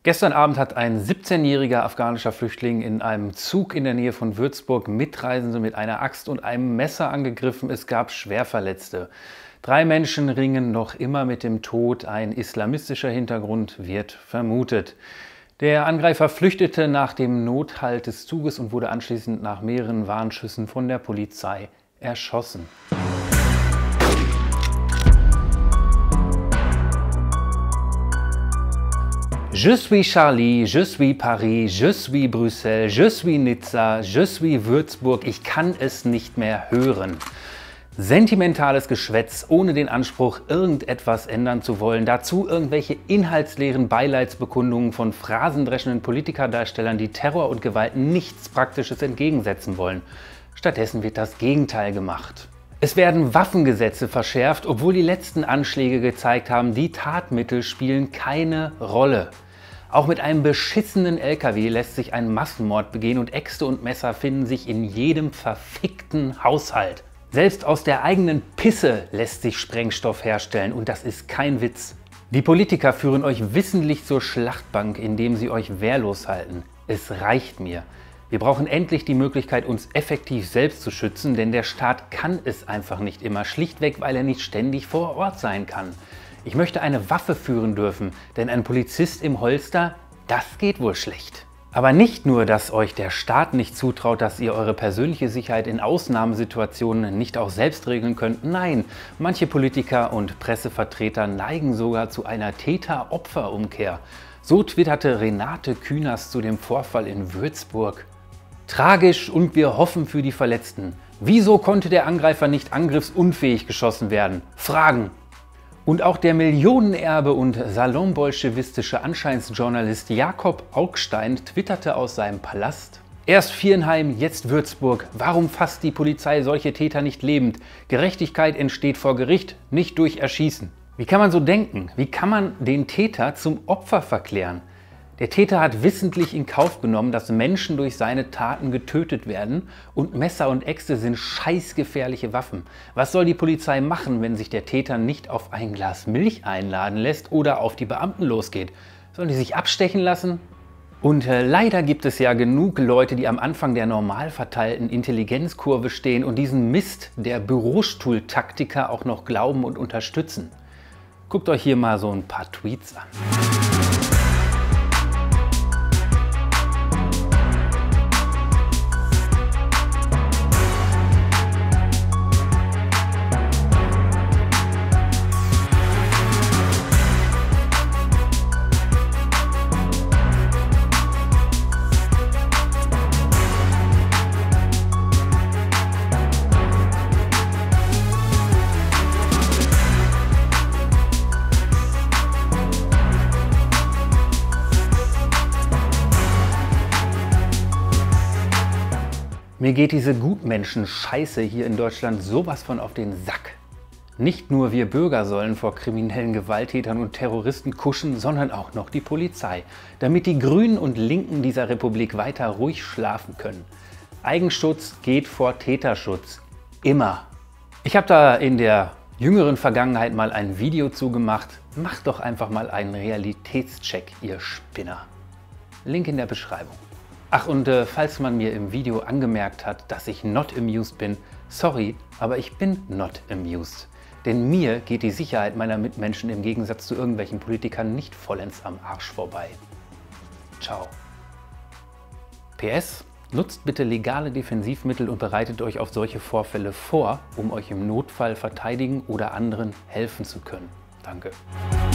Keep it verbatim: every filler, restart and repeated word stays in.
Gestern Abend hat ein siebzehnjähriger afghanischer Flüchtling in einem Zug in der Nähe von Würzburg Mitreisende mit einer Axt und einem Messer angegriffen. Es gab Schwerverletzte. Drei Menschen ringen noch immer mit dem Tod. Ein islamistischer Hintergrund wird vermutet. Der Angreifer flüchtete nach dem Nothalt des Zuges und wurde anschließend nach mehreren Warnschüssen von der Polizei erschossen. Je suis Charlie, je suis Paris, je suis Brüssel, je suis Nizza, je suis Würzburg. Ich kann es nicht mehr hören. Sentimentales Geschwätz ohne den Anspruch, irgendetwas ändern zu wollen. Dazu irgendwelche inhaltsleeren Beileidsbekundungen von phrasendreschenden Politikerdarstellern, die Terror und Gewalt nichts Praktisches entgegensetzen wollen. Stattdessen wird das Gegenteil gemacht. Es werden Waffengesetze verschärft, obwohl die letzten Anschläge gezeigt haben, die Tatmittel spielen keine Rolle. Auch mit einem beschissenen L K W lässt sich ein Massenmord begehen und Äxte und Messer finden sich in jedem verfickten Haushalt. Selbst aus der eigenen Pisse lässt sich Sprengstoff herstellen und das ist kein Witz. Die Politiker führen euch wissentlich zur Schlachtbank, indem sie euch wehrlos halten. Es reicht mir. Wir brauchen endlich die Möglichkeit, uns effektiv selbst zu schützen, denn der Staat kann es einfach nicht immer, schlichtweg, weil er nicht ständig vor Ort sein kann. Ich möchte eine Waffe führen dürfen, denn ein Polizist im Holster, das geht wohl schlecht. Aber nicht nur, dass euch der Staat nicht zutraut, dass ihr eure persönliche Sicherheit in Ausnahmesituationen nicht auch selbst regeln könnt. Nein, manche Politiker und Pressevertreter neigen sogar zu einer Täter-Opfer-Umkehr. So twitterte Renate Künast zu dem Vorfall in Würzburg. Tragisch und wir hoffen für die Verletzten. Wieso konnte der Angreifer nicht angriffsunfähig geschossen werden? Fragen. Und auch der Millionenerbe und salonbolschewistische Anscheinsjournalist Jakob Augstein twitterte aus seinem Palast: Erst Viernheim, jetzt Würzburg. Warum fasst die Polizei solche Täter nicht lebend? Gerechtigkeit entsteht vor Gericht, nicht durch Erschießen. Wie kann man so denken? Wie kann man den Täter zum Opfer verklären? Der Täter hat wissentlich in Kauf genommen, dass Menschen durch seine Taten getötet werden und Messer und Äxte sind scheißgefährliche Waffen. Was soll die Polizei machen, wenn sich der Täter nicht auf ein Glas Milch einladen lässt oder auf die Beamten losgeht? Sollen die sich abstechen lassen? Und äh, leider gibt es ja genug Leute, die am Anfang der normal verteilten Intelligenzkurve stehen und diesen Mist der Bürostuhltaktiker auch noch glauben und unterstützen. Guckt euch hier mal so ein paar Tweets an. Mir geht diese Gutmenschen-Scheiße hier in Deutschland sowas von auf den Sack. Nicht nur wir Bürger sollen vor kriminellen Gewalttätern und Terroristen kuschen, sondern auch noch die Polizei, damit die Grünen und Linken dieser Republik weiter ruhig schlafen können. Eigenschutz geht vor Täterschutz. Immer. Ich habe da in der jüngeren Vergangenheit mal ein Video zugemacht. Macht doch einfach mal einen Realitätscheck, ihr Spinner. Link in der Beschreibung. Ach, und äh, falls man mir im Video angemerkt hat, dass ich not amused bin, sorry, aber ich bin not amused. Denn mir geht die Sicherheit meiner Mitmenschen im Gegensatz zu irgendwelchen Politikern nicht vollends am Arsch vorbei. Ciao. P S. Nutzt bitte legale Defensivmittel und bereitet euch auf solche Vorfälle vor, um euch im Notfall verteidigen oder anderen helfen zu können. Danke.